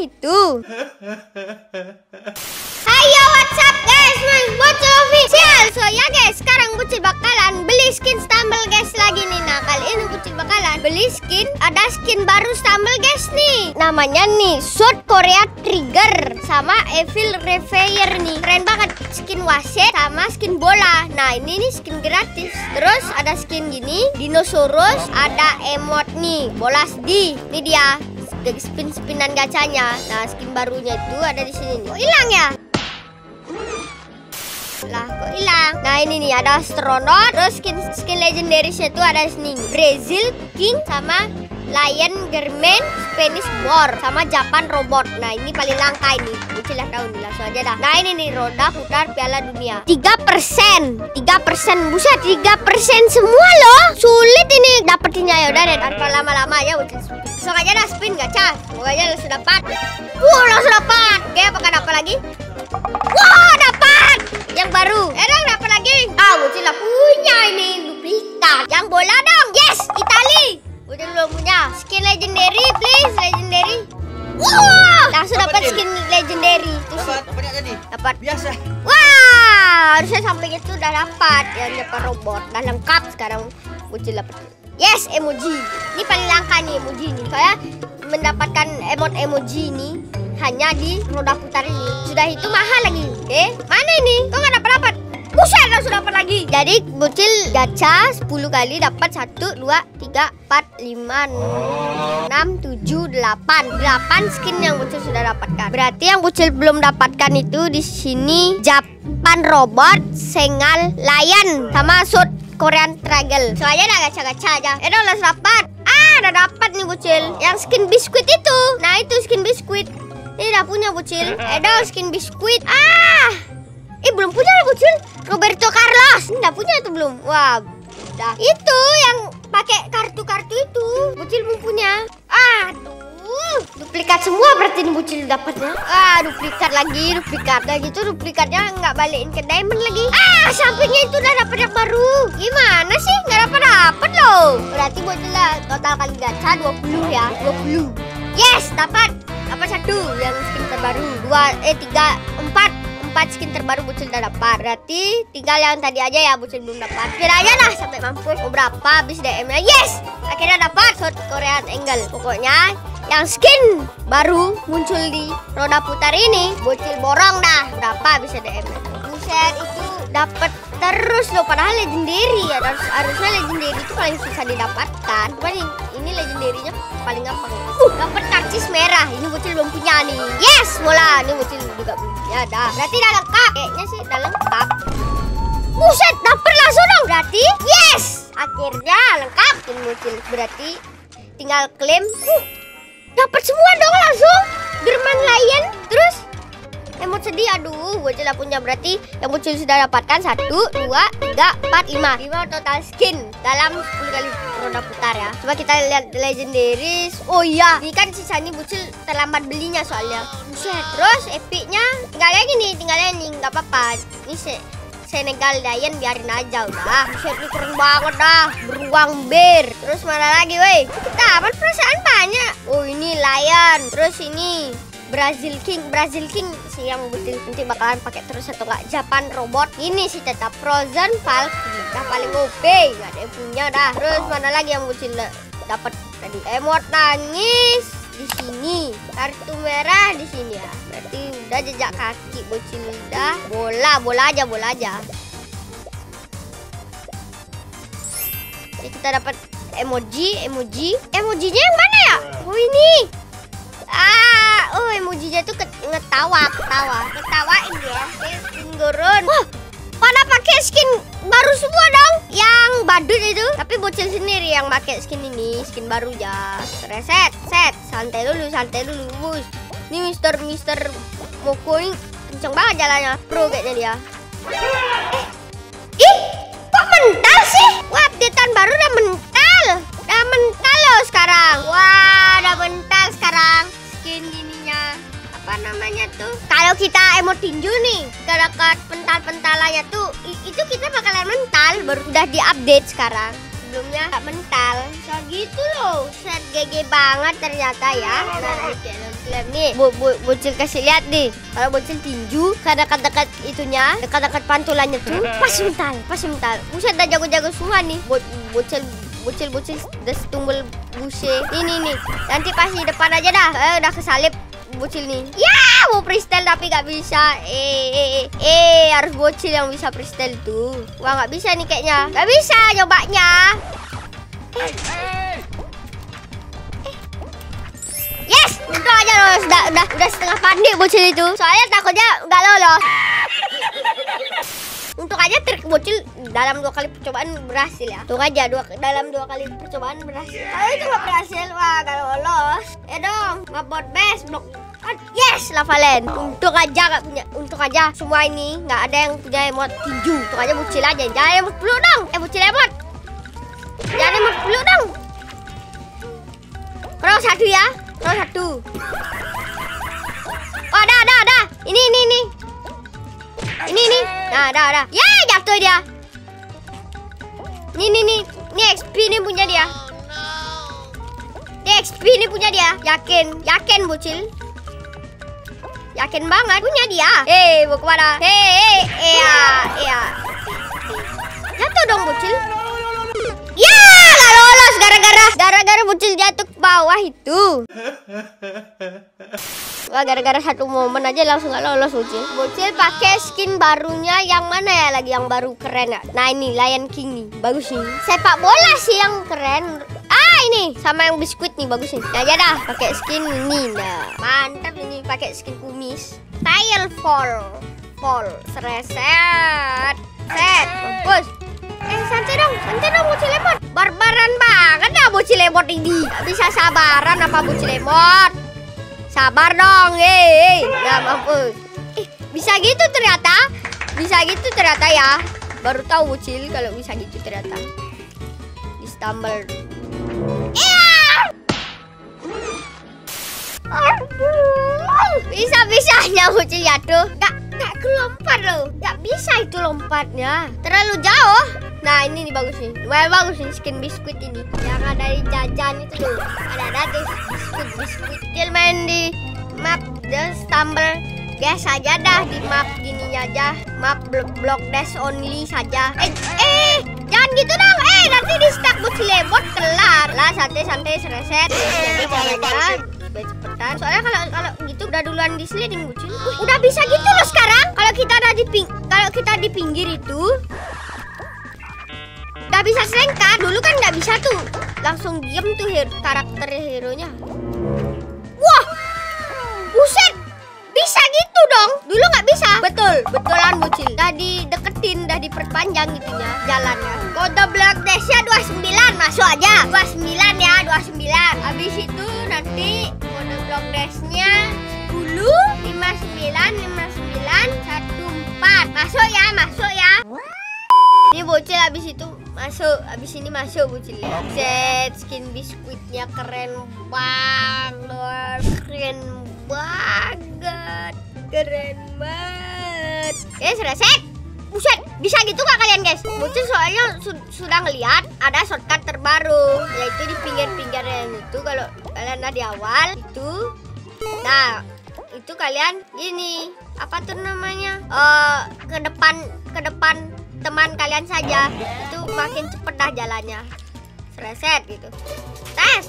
itu. Hayo, what's up guys, Bocil official. So ya guys, sekarang Bocil bakalan beli skin Stumble guys lagi nih. Nah kali ini Bocil bakalan beli skin, ada skin baru Stumble guys nih. Namanya nih South Korea Trigger sama Evil Reveyor nih. Keren banget, skin wasit sama skin bola. Nah ini nih skin gratis. Terus ada skin gini, dinosaurus, ada emot nih, bola sedih. Ini dia spin-spinan gacanya. Nah skin barunya itu ada di sini nih. Kok hilang ya? Lah kok hilang? Nah ini nih ada Astronaut. Terus skin legendarisnya itu ada di sini, Brazil King sama Lion German Spanish War sama Japan Robot. Nah ini paling langka ini. Bocil tahu nih, langsung aja dah. Nah ini nih roda putar Piala Dunia 3%. 3%. Buset, 3% semua loh. Sulit ini dapetinnya. Ya udah deh, tanpa lama-lama ya Bocil langsung aja dah spin gacha. Semoga aja langsung dapat. Langsung dapat. Oke, apakah dapat lagi? Wah, dapat. Yang baru. Dong dapat lagi. Bocil lah punya ini duplikat. Yang bola dong. Yes, Itali. Bocil belum punya. Skin legendary please, legendary. Wah, langsung dapat skin legendary. Dapat banyak tadi. Dapat Biasa. Wah, harusnya sampai itu udah dapat. Yang dapat robot. Udah lengkap sekarang Bocil dapat. Yes, emoji. Ini paling langka nih emoji ini. Saya mendapatkan emot emoji ini hanya di roda putar ini. Sudah itu mahal lagi. Oke, mana ini? Kok nggak dapat? Buset, langsung dapat lagi. Jadi Bocil gacha 10 kali dapat 1, 2, 3, 4, 5, 6, 7, 8 skin yang Bocil sudah dapatkan. Berarti yang Bocil belum dapatkan itu di sini Japan Robot, Sengal Lion sama South Korean Trigger. Soalnya udah gacha-gacha aja. Udah dapat. Udah dapat nih Bocil. Yang skin biskuit itu. Nah itu skin biskuit. Ini udah punya Bocil. Skin biskuit. Belum punya ya Bocil. Roberto Carlos. Ini udah punya itu belum? Wah, udah. Itu yang pakai kartu-kartu itu. Bocil belum punya. Duplikat semua berarti ini Bocil dapatnya. Duplikat lagi, duplikat. Udah gitu duplikatnya nggak balikin ke diamond lagi. Sampingnya itu udah dapat yang baru. Gimana sih? Nggak dapat loh. Berarti Bocil lah total kali gacha 20 ya. 20. Yes, dapat satu yang skin terbaru. 4 skin terbaru Bocil udah dapat. Berarti tinggal yang tadi aja ya Bocil belum dapat. Kira aja lah sampai mampus. Mau berapa habis DM-nya? Yes, akhirnya dapat South Korean Angle. Pokoknya yang skin baru muncul di roda putar ini Bocil borong dah. Berapa bisa DM-nya? Buset, itu dapat terus loh. Padahal legendary ya. Harusnya legendary itu paling susah didapatkan. Cuman ini legendary-nya paling gampang. Dapat karcis merah. Ini Bocil belum punya nih. Yes, bola. Ini Bocil juga belum punya dah. Berarti udah lengkap. Kayaknya sih udah lengkap. Buset, dapat langsung dong. Berarti yes, akhirnya lengkap ini Bocil. Berarti tinggal klaim. Dapat semua dong langsung. German Lion. Terus emot sedih. Aduh, Bocil lah punya. Berarti yang Bocil sudah dapatkan 1, 2, 3, 4, 5 total skin dalam 10 kali roda putar ya. Coba kita lihat legendaries. Oh iya, ini kan sisanya Bocil terlambat belinya soalnya. Buset. Terus epicnya tinggal kayak gini, nggak apa-apa. Ini Senegal Lion biarin aja udah. Buset, ini keren banget dah. Beruang bear. Terus mana lagi woi? Kita dapat perasaan banyak. Oh ini Lion. Terus ini Brazil King sih yang Bocil nanti bakalan pakai terus atau enggak. Japan Robot. Ini sih tetap Frozen Valkyrie. Dah paling OP, enggak ada yang punya dah. Terus mana lagi yang Bocil dapat tadi? Emot nangis di sini. Kartu merah di sini ya. Berarti udah jejak kaki Bocil udah. Bola aja. Jadi kita dapat emojinya yang mana ya? Oh ini. Emojinya tuh ngetawain ya. Skin gurun. Wah, pada pakai skin baru semua dong. Yang badut itu. Tapi Bocil sendiri yang pakai skin ini, skin baru ya. Reset, santai dulu, bus. Ini Mister Moko ini kenceng banget jalannya. Pro kayaknya dia. Kok mental sih? Wah, updatean baru udah mental. Loh sekarang. Wah, udah mental sekarang. Skin ininya apa namanya tuh? Kalau kita emot tinju nih, kita dapat pental-pentalannya tuh, itu kita bakalan mental. Baru udah diupdate sekarang. sebelumnya gak mental. So gitu loh. Set GG banget ternyata ya. Nah, klaim nih. Bocil kasih lihat nih. Kalau bocil tinju, dekat-dekat itunya, dekat-dekat pantulannya tuh pas mental. Buset, dah jago-jago semua nih. Bocil udah setumbul buse. Nih. Nanti pas di depan aja dah. Udah kesalip bocil nih. Ya, mau freestyle tapi gak bisa. Harus bocil yang bisa freestyle tuh. Wah, gak bisa nih kayaknya. Gak bisa nyobanya. Yes, untung aja lolos. Udah setengah panik bocil itu. Soalnya takutnya gak lolos. Untung aja trik bocil dalam 2 kali percobaan berhasil ya. Untung aja dalam 2 kali percobaan berhasil. Kalau itu gak berhasil, wah gak lolos. Dong, ngebot best blok. Yes, lava land. Untung aja semua ini nggak ada yang punya emot tinju. Untung aja bocil aja. Jangan emot peluk dong. Bocil emot. Jangan emot peluk dong. Row 1 ya. Row 1. Oh, dah. Ini. Nah, dah. Ya, jatuh dia. Nih. Ini XP ini punya dia. Ini XP ini punya dia. Yakin bocil. Yakin banget punya dia. Mau kemana? Iya. Jatuh dong bocil. Ya, gak lolos gara-gara bocil jatuh ke bawah itu. Wah, gara-gara satu momen aja langsung gak lolos bocil. Bocil pakai skin barunya yang mana ya lagi yang baru keren ya? Nah, ini Lion King nih. Bagus nih. Sepak bola sih yang keren. Ini sama yang biskuit nih bagus nih. Nah, aja dah pakai skin ini. Nah, mantap ini pakai skin kumis. Style fall. Set. Mampus. Santai dong bocil lemot. Barbaran banget dah bocil lemot ini. Gak bisa sabaran apa bocil lemot. Sabar dong. Nah, mampus. Bisa gitu ternyata ya. Baru tahu bocil kalau bisa gitu ternyata. Di stumble. Bisa-bisanya bocil jatuh. Gak kelompat loh. Gak bisa itu lompatnya. Terlalu jauh. Nah, ini nih bagus nih. Lumayan bagus nih skin biskuit ini. Yang ada di jajan itu loh. Ada tuh biskuit. Dia main di map The Stumble. Biasa aja dah di map gininya aja. Map block dash only saja. Jangan gitu dong. Nanti di stack bocil lemot kelar. Lah, santai sereset. Jadi caranya cepetan. Soalnya kalau gitu udah duluan di sliding bocil. Udah bisa gitu loh sekarang. Kalau kita di pinggir itu udah bisa selengkar. Dulu kan nggak bisa tuh. Langsung diem tuh karakter hero-nya. Wah, buset. Bisa gitu dong. Dulu nggak bisa. Betulan bocil. Udah dideketin, udah diperpanjang gitunya jalannya. Kode block dash-nya 29. Masuk aja. 29 ya, 29. Habis itu nanti kode block dash-nya 10 59 14. Masuk ya. Ini bocil habis itu masuk. Habis ini masuk bocil ya. Set skin biskuitnya keren banget. Selesai. Buset, bisa gitu gak kalian guys? Bocil soalnya sudah ngeliat ada shortcut terbaru, yaitu di pinggir-pinggirnya itu. Kalau kalian ada di awal itu, nah itu kalian gini, apa tuh namanya? Ke depan teman kalian saja. Itu makin cepet dah jalannya. Reset gitu. Tes.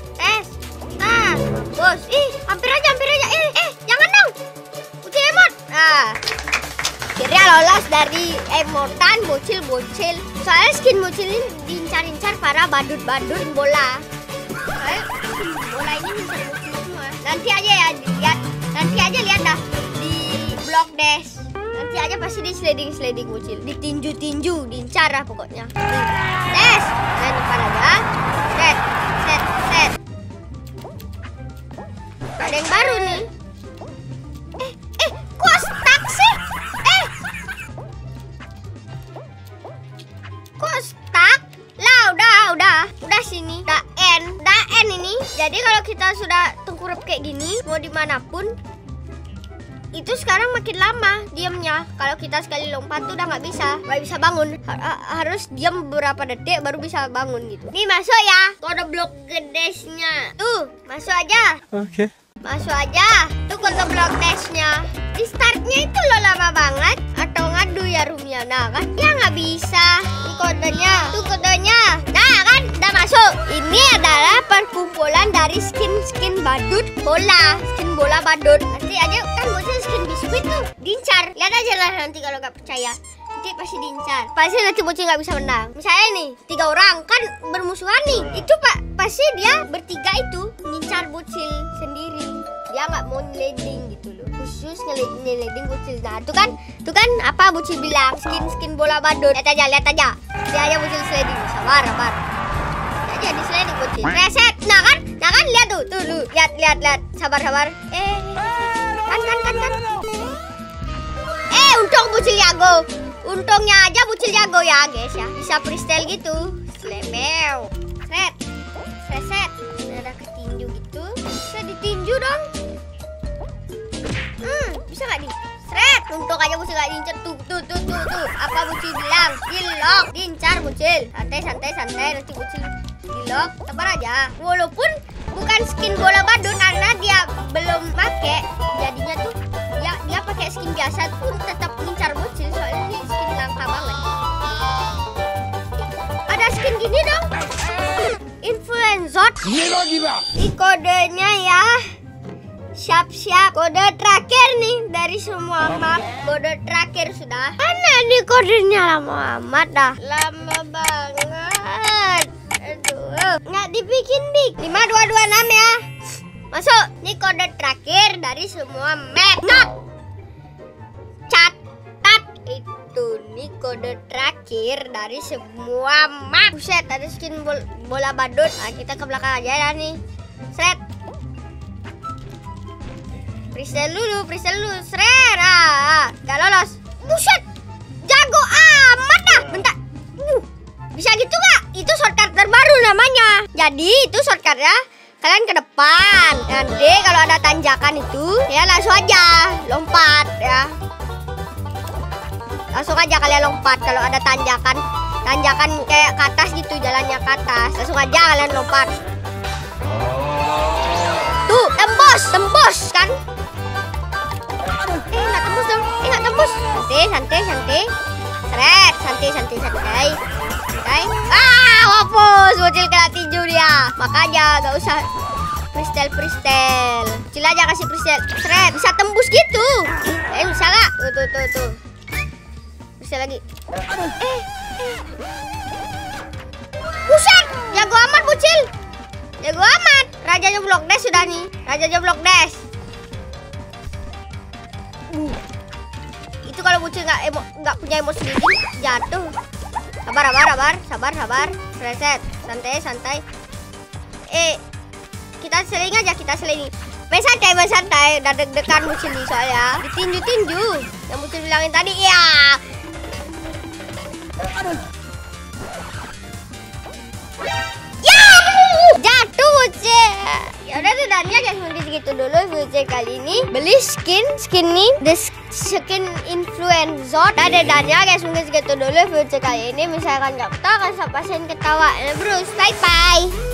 Bos, hampir aja. Jangan dong. Bocil emot. Nah, akhirnya lolos dari emotan bocil. Soalnya skin bocil ini diincar-incar para badut-badut bola. Bola ini incar bocil semua. Nanti aja lihat dah di block dash. Nanti aja pasti di sliding bocil. Ditinju, diincar lah pokoknya. Tes. Dan depan aja. Set. Ada yang baru nih. Kok stuck sih? Kok stuck? Lah, udah sini. Udah end ini. Jadi kalau kita sudah tengkurap kayak gini, mau dimanapun itu sekarang makin lama diamnya. Kalau kita sekali lompat tuh udah nggak bisa bangun. Harus diam beberapa detik baru bisa bangun gitu. Nih masuk ya kode blok gedesnya. Tuh masuk aja. Oke. Masuk aja. Tuh kode blok desnya. Di startnya itu lo lama banget. Atau ngadu ya Rumia. Nah kan ya nggak bisa. Ini kodenya. Tuh kodenya. Nah kan udah masuk. Ini adalah perkumpulan dari skin badut bola. Skin bola badut. Nanti aja kan bocil skin biskuit tuh. Diincar. Lihat aja lah nanti kalau nggak percaya. Nanti pasti diincar. Pasti nanti bocil nggak bisa menang. Misalnya nih 3 orang kan bermusuhan nih. Itu pasti dia bertiga itu ngincar bocil sendiri. Dia nggak mau ngeleding gitu loh. Khusus ngeleding bocil. Nah tuh kan apa bocil bilang skin bola badut. Lihat aja. Dia aja bocil sliding. Sabar. Dia aja di sliding bocil. Reset. Nah kan lihat tuh lu. Lihat. Sabar. Kan. Untung bocil jago. Untungnya aja bocil jago ya guys ya. Bisa freestyle gitu. Slemeu. Reset. Ada ketinju gitu. Bisa ditinju dong. Bisa nggak di? Sret. Untung aja bocil nggak diincer. Tuh. Apa bocil bilang? Dilok. Diincar bocil. Santai. Nanti bocil dilok. Sabar aja. Walaupun bukan skin bola badut karena dia belum pakai. Jadinya tuh dia pakai skin biasa pun tetap ngincar bocil. Soalnya ini skin langka banget. Ada skin gini dong. Influencer. Di kodenya ya. Siap. Kode terakhir nih dari semua map. Kode terakhir sudah. Mana nih kodenya? Lama amat dah. Lama banget. Aduh. Nggak dibikin. 5226 ya. Masuk. Nih kode terakhir dari semua map. Nah. Catat itu nih kode terakhir dari semua map. Buset, ada skin bola badut. Nah, kita ke belakang aja ya nih. Sret. Freestyle dulu. Serera. Gak lolos. Buset. Jago amat dah. Bentar. Bisa gitu gak? Itu shortcut terbaru namanya. Jadi itu shortcutnya kalian ke depan. Nanti kalau ada tanjakan itu ya langsung aja lompat ya. Langsung aja kalian lompat. Kalau ada tanjakan kayak ke atas gitu, jalannya ke atas, langsung aja kalian lompat. Tuh, tembus kan? Nggak tembus dong. Nggak tembus. Santai. Seret, santai. Wapus, bocil kena tinju dia. Makanya gak usah freestyle. Bocil aja kasih freestyle. Seret, bisa tembus gitu. Bisa gak? Tuh. Bisa lagi. Buset, jago amat bocil. Jago amat. Rajanya blok dash sudah nih. Rajanya blok dash. Itu kalau bocil nggak punya emosi sendiri jatuh. Sabar. Reset. Santai. Kita seling. Main santai. Udah deg-degan bocil nih soalnya. Ditinju. Yang bocil bilangin tadi ya. Jatuh bocil. Ya udah tuh guys, mungkin segitu dulu video kali ini. Beli skin nih, the skin influencer. Dannya guys, mungkin segitu dulu video kali ini. Misalkan nggak ketawa, kan siapa ketawa. Bruce, bye.